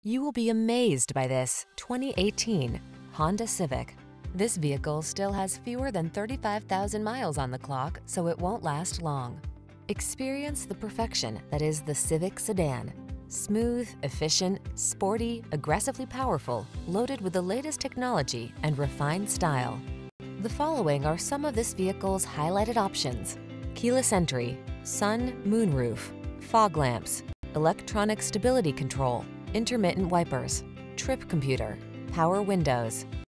You will be amazed by this 2018 Honda Civic. This vehicle still has fewer than 35,000 miles on the clock, so it won't last long. Experience the perfection that is the Civic sedan. Smooth, efficient, sporty, aggressively powerful, loaded with the latest technology and refined style. The following are some of this vehicle's highlighted options: keyless entry, sun, moonroof, fog lamps, electronic stability control, intermittent wipers, trip computer, power windows,